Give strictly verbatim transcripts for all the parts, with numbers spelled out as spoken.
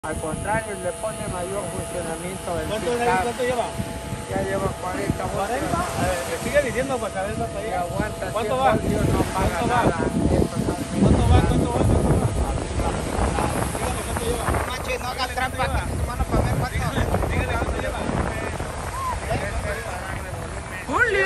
Al contrario, le pone mayor funcionamiento del ¿Cuánto, pickup. ¿Cuánto lleva? Ya lleva cuarenta voltios. ¿cuarenta? Eh, sigue diciendo para saber hasta Y ahí. aguanta ¿Cuánto cien va? voltios, no paga ¿Cuánto va? nada. Es totalmente ¿Cuánto va? ¿Cuánto va? ¿Cuánto va? Dígame cuánto lleva. Macho, no haga trampa con tu mano para ver cuánto. Dígale cuánto lleva. Julio.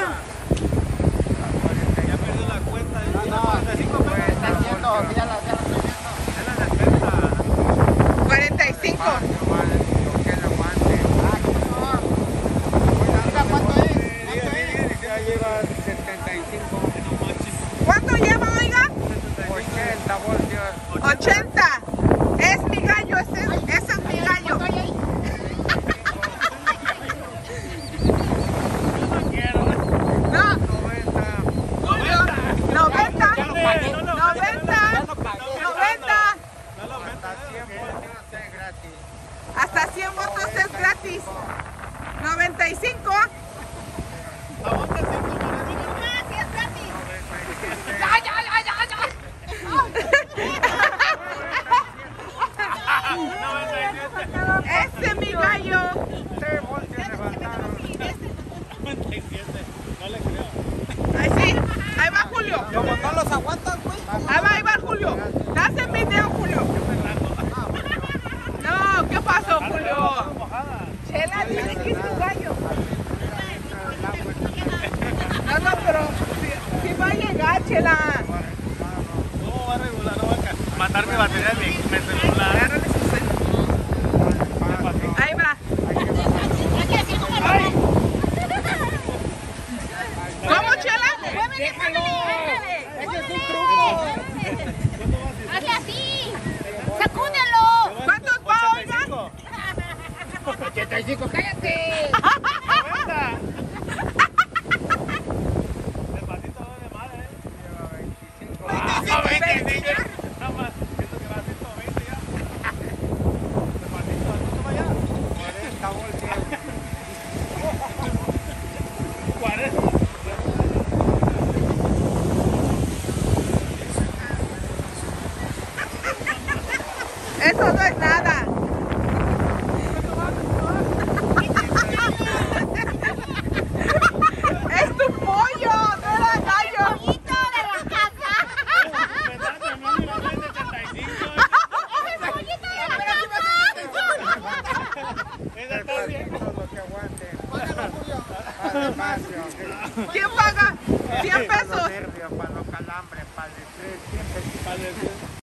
Ya perdió la cuenta. No, no, cuarenta y cinco pues está haciendo, ya la, ya la estoy viendo. Es la despensa. cuarenta y cinco. vale, lo que le aguante. Ah, ¿cómo no? Diga cuánto es. ¿Cuánto es? Ya lleva setenta y cinco. ¿Cuánto lleva, oiga? ochenta voltios. ochenta. Es mi gallo, ese, ese es mi gallo. ¿Cuánto hay ahí? No, noventa. Julio. noventa. Ya lo pagué. noventa. noventa. Hasta cien voltios es gratis. Hasta cien votos es gratis. noventa y cinco. Ya, ya, ya, ya, ya. Ese es mi gallo. tres voltios levantaron. No le creo. Ahí sí. Ahí va Julio. Como no los aguantan, güey. Ahí va, ahí va Julio. Dase el video, Julio. No, ¿qué pasó, Julio? Chela dice que es tu gallo. No, no, pero si, si va a llegar, Chela. ¿Cómo va a regular? No va a ca- matar mi batería de mi, mi celular. Agárrale su cel. Ahí va. ¿Cómo, Chela? Déjalo. Ese es un truco. ¡Hazle así! ¡Sacúdelo! ¿Cuántos va, oiga? ochenta y cinco, cállate. Despacito, no de mal, eh. Lleva veinticinco. Ah, veinte, nada más. Siento que va a ciento veinte ya. Despacito, ¿cuánto va ya? cuarenta voltios. cuarenta. Eso no es nada.